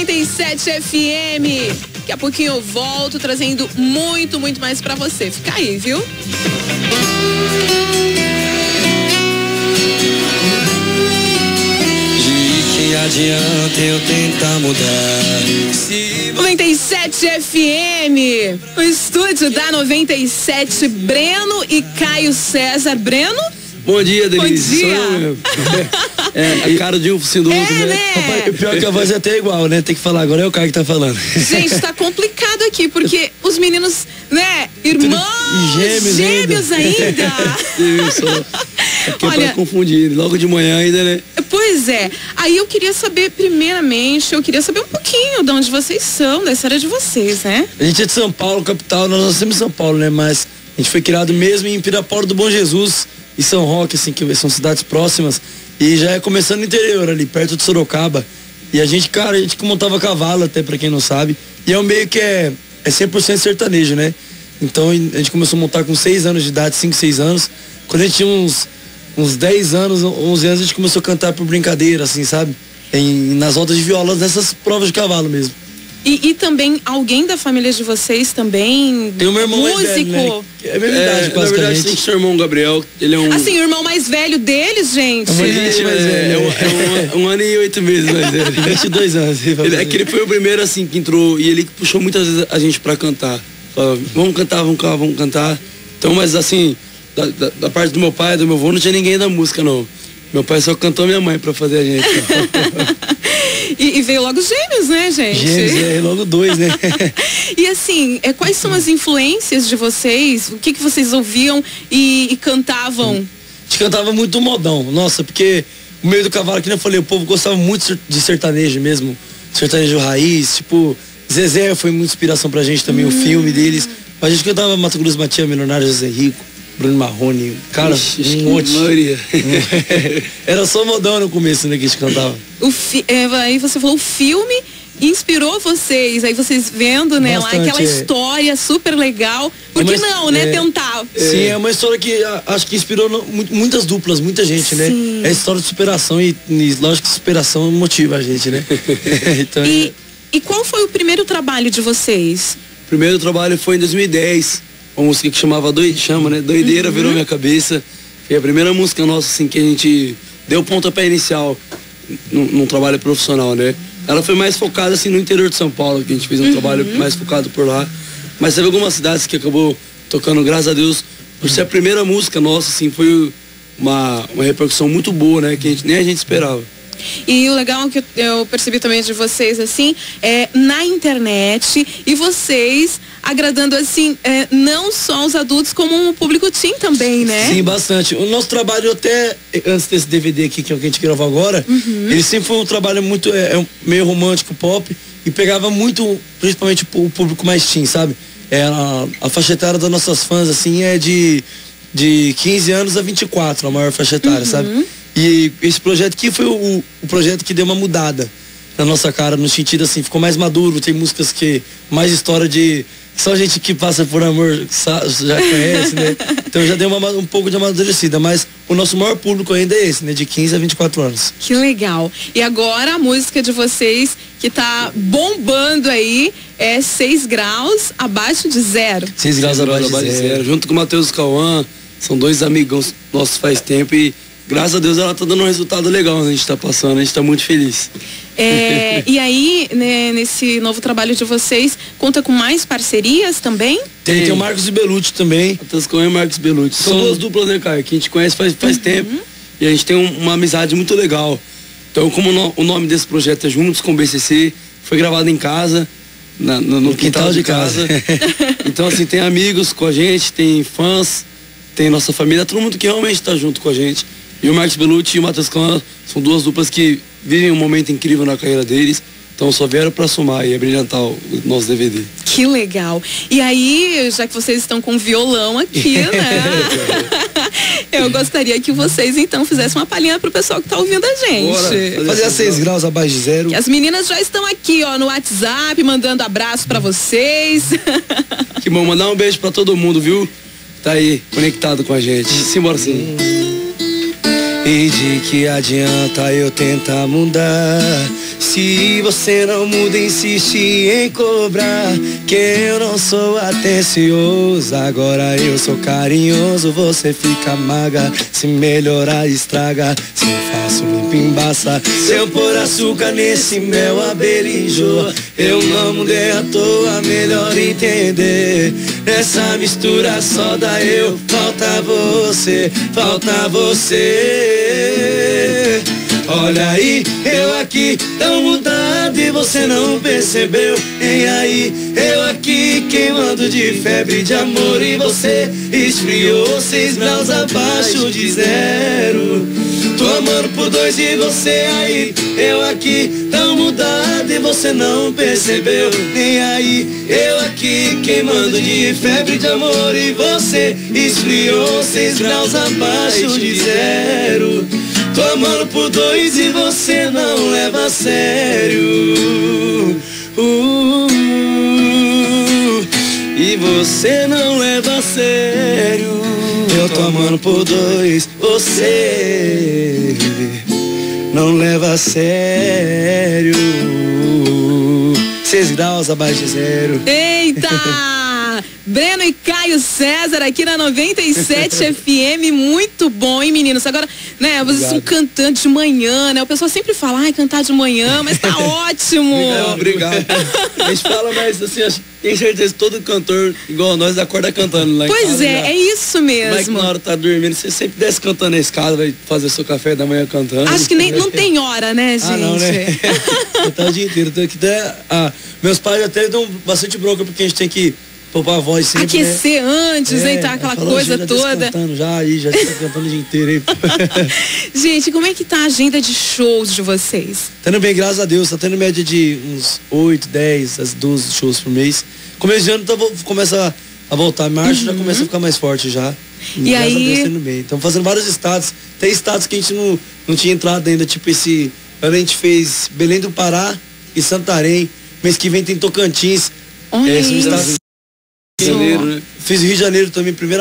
97 FM. Daqui a pouquinho eu volto trazendo muito mais pra você. Fica aí, viu? Adianta eu tentar mudar. 97 FM, o estúdio da 97, Breno e Caio César. Breno? Bom dia, Denise. Bom dia. Sou eu. A cara de um do outro, né? Rapaz, pior que a voz é até igual, né? Tem que falar, agora é o Caio que tá falando. Gente, tá complicado aqui, porque os meninos, né, irmãos, gêmeos ainda. Isso. Aqui é pra confundir, logo de manhã ainda, né? Pois é. Aí eu queria saber, primeiramente, um pouquinho de onde vocês são, da história de vocês, né? A gente é de São Paulo, capital, nós nascemos em São Paulo, né? Mas a gente foi criado mesmo em Pirapora do Bom Jesus e São Roque, assim, que são cidades próximas. E já é começando no interior, ali, perto de Sorocaba. E a gente, cara, a gente montava cavalo, até pra quem não sabe. E é um meio que é 100% sertanejo, né? Então a gente começou a montar com 6 anos de idade, 5, 6 anos. Quando a gente tinha uns 10 anos, 11 anos, a gente começou a cantar por brincadeira, assim, sabe? Nas rodas de viola, nessas provas de cavalo mesmo. E também alguém da família de vocês também? Tem o meu irmão músico? Mais velho, né? É verdade, na verdade tem seu irmão Gabriel, ele é um... Assim, o irmão mais velho deles, gente? É 1 ano e 8 meses mais velho. 22 anos. Ele foi o primeiro, assim, que entrou e ele puxou muitas vezes a gente pra cantar. Falava, vamos cantar. Então, mas assim, da parte do meu pai, do meu avô, não tinha ninguém da música, não. Meu pai só cantou minha mãe pra fazer a gente. E veio logo gêmeos, né, gente? Gêmeos, logo 2, né? E assim, quais são as influências de vocês? O que vocês ouviam e cantavam? A gente cantava muito modão, nossa, porque no meio do cavalo, que eu falei, o povo gostava muito de sertanejo mesmo, sertanejo raiz, tipo, Zezé foi muita inspiração pra gente também, o filme deles. A gente cantava Mato Grosso, Matias, Milionário, José Rico, Bruno Marrone, cara, um monte. Era só modão no começo, né, que a gente cantava. Aí você falou, o filme inspirou vocês, aí vocês vendo, né, bastante, lá aquela história super legal. Por que não, né, tentar? Sim, é uma história que acho que inspirou muitas duplas, muita gente, né? É história de superação e lógico que superação motiva a gente, né? Então, e qual foi o primeiro trabalho de vocês? O primeiro trabalho foi em 2010. Uma música que chamava Doideira, virou minha cabeça. Foi a primeira música nossa, assim, que a gente deu pontapé inicial num trabalho profissional, né? Ela foi mais focada, assim, no interior de São Paulo, que a gente fez um trabalho mais focado por lá. Mas teve algumas cidades que acabou tocando, graças a Deus, por ser a primeira música nossa, assim, foi uma repercussão muito boa, né? Que nem a gente esperava. E o legal que eu percebi também de vocês, assim, na internet, e vocês agradando, assim, não só os adultos, como o público teen também, né? Sim, bastante. O nosso trabalho até, antes desse DVD aqui, que é o que a gente gravou agora, ele sempre foi um trabalho muito, meio romântico, pop, e pegava muito, principalmente o público mais teen, sabe? A faixa etária das nossas fãs, assim, é de 15 anos a 24, a maior faixa etária, sabe? E esse projeto aqui foi o projeto que deu uma mudada na nossa cara, no sentido assim, ficou mais maduro, tem músicas que mais história de só gente que passa por amor já conhece, né? Então já deu um pouco de amadurecida, mas o nosso maior público ainda é esse, né? De 15 a 24 anos. Que legal. E agora a música de vocês que tá bombando aí é 6 graus abaixo de zero. 6 graus abaixo de zero. Junto com o Matheus Cauã, são 2 amigos nossos faz tempo e graças a Deus ela tá dando um resultado legal, a gente tá passando, a gente tá muito feliz. E aí, né, nesse novo trabalho de vocês, conta com mais parcerias também? Tem o Marcos e Belucci também. Matheus Cauã e Marcos Belucci. São 2 duplas, né, Caio? Que a gente conhece faz tempo e a gente tem uma amizade muito legal. Então, como o nome desse projeto é Juntos com o BCC, foi gravado em casa, no quintal de casa. Então, assim, tem amigos com a gente, tem fãs, tem nossa família, todo mundo que realmente tá junto com a gente. E o Marcos Belucci e o Matheus Cauã são 2 duplas que vivem um momento incrível na carreira deles. Então só vieram para somar e abrilhantar o nosso DVD. Que legal. E aí, já que vocês estão com violão aqui, né? Eu gostaria que vocês então fizessem uma palhinha pro pessoal que tá ouvindo a gente. Fazer a 6 graus abaixo de zero. E as meninas já estão aqui, ó, no WhatsApp, mandando abraço para vocês. Que bom, mandar um beijo para todo mundo, viu? Tá aí, conectado com a gente. Simbora sim. E de que adianta eu tentar mudar, Se você não muda, insiste em cobrar, que eu não sou atencioso. Agora eu sou carinhoso, você fica maga. Se melhorar, estraga. Se eu faço, limpa, embaça. Se eu pôr açúcar nesse mel, a abelha enjoa. Eu não mudei à toa, melhor entender. Nessa mistura só dá eu, falta você, falta você. Olha aí, eu aqui tão mudado e você não percebeu. Nem aí, eu aqui queimando de febre de amor e você esfriou 6 graus abaixo de zero. Tô amando por 2 e você aí, eu aqui tão mudado e você não percebeu. Nem aí, eu aqui queimando de febre de amor e você esfriou 6 graus abaixo de zero. Tô amando por 2 e você não leva a sério. E você não leva a sério. Eu tô amando por 2, você não leva a sério. 6 graus abaixo de zero. Eita! Breno e Caio César aqui na 97 FM, muito bom, hein, meninos? Agora, né, vocês estão cantando de manhã, né? O pessoal sempre fala, ai, cantar de manhã, mas tá ótimo. Obrigado. A gente fala, mas assim, tenho certeza que todo cantor, igual nós, acorda cantando lá em casa. Pois é, é isso mesmo. Mas que na hora tá dormindo, você sempre desce cantando na escada, vai fazer seu café da manhã cantando. Acho que nem, não tem hora, né, gente? Ah, não, né? Eu tô o dia inteiro, tô aqui até, meus pais até dão bastante bronca porque a gente tem que poupar a voz sempre, aquecer, né? Antes, né? Tá aquela coisa toda. Já tá cantando o dia inteiro aí. Gente, como é que tá a agenda de shows de vocês? Tá indo bem, graças a Deus. Tá tendo média de uns 8, 10, 12 shows por mês. Começo de ano começa a voltar. Março já começa a ficar mais forte já. E graças aí? a Deus tá indo bem. Estamos fazendo vários estados. Tem estados que a gente não tinha entrado ainda. Tipo esse... A gente fez Belém do Pará e Santarém. Mês que vem tem Tocantins. Olha são isso. estados... Rio de Janeiro, né? Fiz Rio de Janeiro também, primeira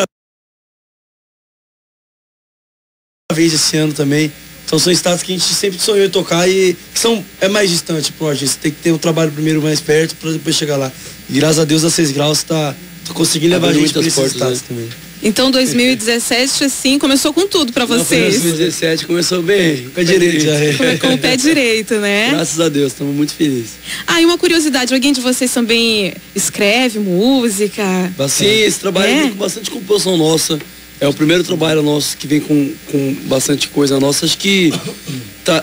vez esse ano também. Então são estados que a gente sempre sonhou em tocar e que é mais distante pro artista. Tem que ter um trabalho primeiro mais perto para depois chegar lá. E graças a Deus a 6 graus tá conseguindo levar a gente para esses estados, né? Também. Então 2017 assim começou com tudo para vocês. 2017 começou bem, com o pé direito. Com o pé direito, né? Graças a Deus, estamos muito felizes. Ah, e uma curiosidade, alguém de vocês também escreve música? Sim, esse trabalho vem com bastante composição nossa. É o primeiro trabalho nosso que vem com bastante coisa nossa. Acho que tá...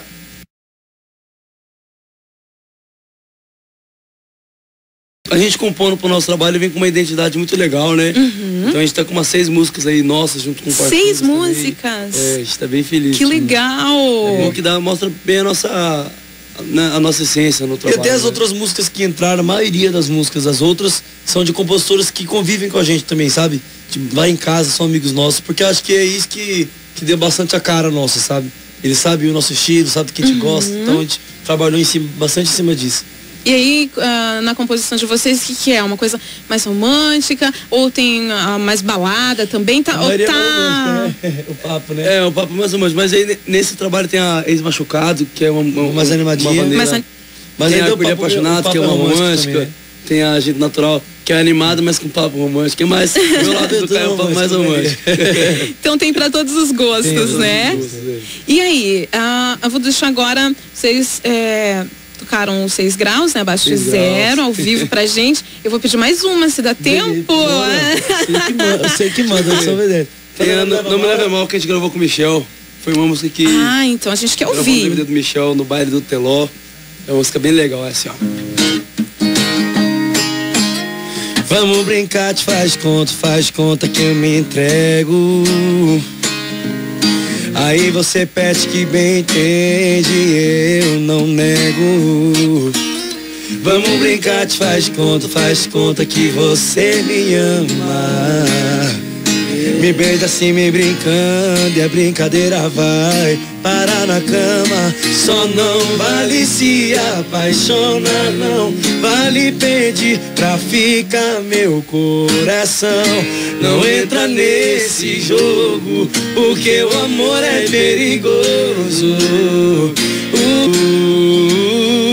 A gente compondo pro nosso trabalho vem com uma identidade muito legal, né? Então a gente tá com umas 6 músicas aí nossas junto com o parceiro. 6 músicas? É, a gente tá bem feliz. Que legal! É bom que mostra bem a nossa essência no trabalho. E até as outras músicas que entraram, a maioria das músicas, as outras, são de compositores que convivem com a gente também, sabe? Tipo, vai em casa, são amigos nossos, porque eu acho que é isso que deu bastante a cara nossa, sabe? Eles sabem o nosso estilo, sabem o que a gente gosta, então a gente trabalhou bastante em cima disso. E aí, na composição de vocês, o que é? Uma coisa mais romântica? Ou tem mais balada também? Tá, romântica, né? O papo, né? É, o papo mais romântico. Mas aí nesse trabalho tem a Ex-Machucado, que é uma mais animadinha. Mas tem a Acolher Apaixonado, que é uma romântica. Também. Tem a Gente Natural, que é animada, mas com papo romântico. É mais meu lado do Caio, é um papo mais romântico. Então tem pra todos os gostos, né? E aí, eu vou deixar agora vocês... tocaram 6 graus, né? Abaixo de zero, ao vivo pra gente. Eu vou pedir mais uma, se dá tempo. Eu sei que manda, eu sou obediente. Não me leve mal, que a gente gravou com o Michel. Foi uma música que... Ah, então a gente quer ouvir. Gravou no DVD do Michel, no baile do Teló. É uma música bem legal, é assim, ó. Vamos brincar, faz conta que eu me entrego. Aí você pede que bem entende, eu não nego. Vamos brincar, faz conta que você me ama. Me beija assim, me brincando, e a brincadeira vai parar na cama. Só não vale se apaixonar, não vale pedir pra ficar meu coração. Não entra nesse jogo, porque o amor é perigoso.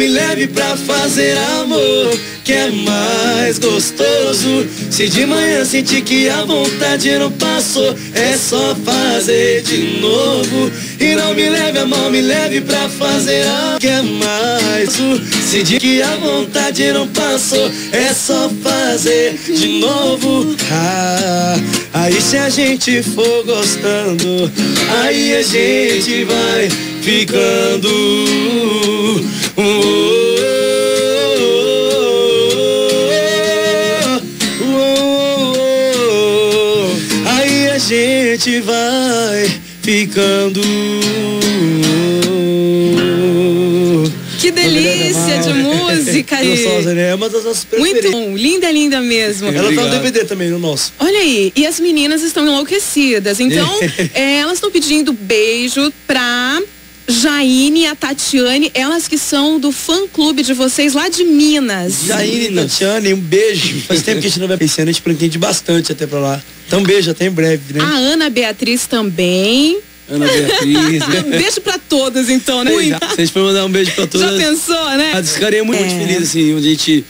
me leve pra fazer amor, que é mais gostoso. Se de manhã sentir que a vontade não passou, é só fazer de novo. E não me leve a mão, me leve pra fazer amor, que é mais gostoso. Se de que a vontade não passou, é só fazer de novo. Aí se a gente for gostando, aí a gente vai ficando. Aí a gente vai ficando. Que delícia de música aí. Gostosa, né? É uma das nossas preferidas. Muito bom, linda, linda mesmo. Ela tá no DVD também, no nosso. Olha aí, e as meninas estão enlouquecidas. Então, elas estão pedindo beijo pra Jaine e a Tatiane, elas que são do fã-clube de vocês lá de Minas. Jaine e Tatiane, um beijo. Faz tempo que a gente não vai pensando, a gente pretende bastante até pra lá. Então, um beijo, até em breve, né? A Ana Beatriz também. Ana Beatriz. Um beijo pra todas, então, né? Se a gente for mandar um beijo pra todas. Já pensou, né? A Descaria é muito feliz, assim, onde a gente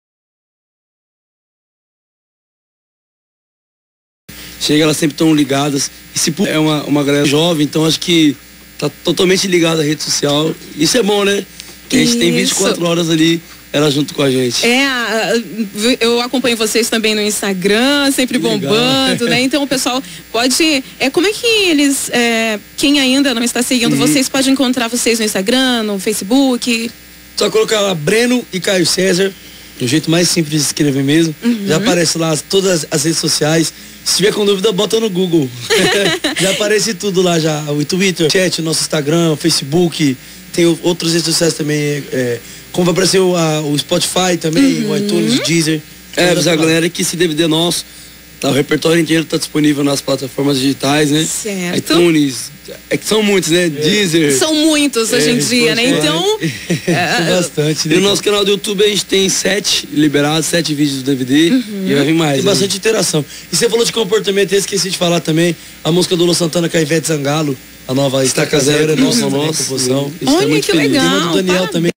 chega, elas sempre estão ligadas. E se é uma galera jovem, então acho que tá totalmente ligada à rede social. Isso é bom, né? Que a gente tem 24 horas ali, ela junto com a gente. Eu acompanho vocês também no Instagram, sempre bombando, né? Então o pessoal pode... como é que eles... quem ainda não está seguindo vocês, pode encontrar vocês no Instagram, no Facebook? Só colocar lá Breno e Caio César, do jeito mais simples de escrever mesmo. Já aparece lá todas as redes sociais. Se tiver com dúvida, bota no Google. Já aparece tudo lá já. O Twitter, o chat, o nosso Instagram, o Facebook. Tem outras redes sociais também. Como vai aparecer o Spotify também, o iTunes, o Deezer. A galera que esse DVD nosso, o repertório inteiro tá disponível nas plataformas digitais, né? Certo. iTunes, que são muitos, né? Deezer. São muitos hoje em dia, né? Então... bastante. E no nosso canal do YouTube a gente tem 7 liberados, 7 vídeos do DVD. E vai vir mais. Tem bastante interação. E você falou de comportamento, eu esqueci de falar também, a música do Lu Santana com a Ivete Sangalo, a nova Estaca Zero, nossa composição. Olha que legal. Tem uma do Daniel também.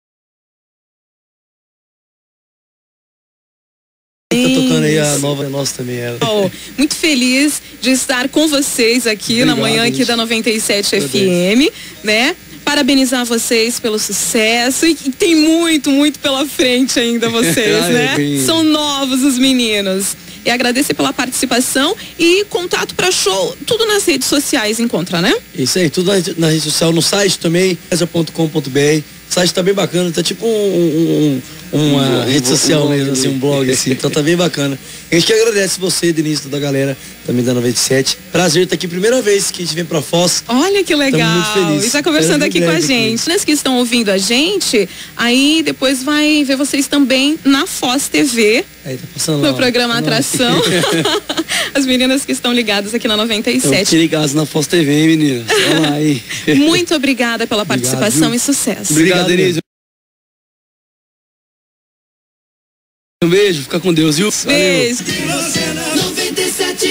Tá tocando aí a nova nossa também, ela. Muito feliz de estar com vocês aqui na manhã aqui da 97 FM, né? Parabenizar vocês pelo sucesso e tem muito, muito pela frente ainda vocês, né? São novos os meninos. E agradecer pela participação e contato para show, tudo nas redes sociais encontra, né? Isso aí, tudo na rede social, no site também, cesar.com.br. O site tá bem bacana, tá tipo uma rede social mesmo, assim, um blog, assim, então tá bem bacana. A gente que agradece você, Denise, toda a galera também da 97. Prazer estar aqui, primeira vez que a gente vem pra Foz. Olha que legal. Estamos muito felizes. E tá conversando aqui com a gente. Aqui. Que estão ouvindo a gente, aí depois vai ver vocês também na Foz TV. Aí, tá passando lá, no programa Atração. As meninas que estão ligadas aqui na 97. Estão ligadas na Foz TV, hein, meninas? Olha lá aí. Muito obrigada pela participação e sucesso. Obrigado, Denise. Um beijo, fica com Deus, viu? Beijo. Valeu.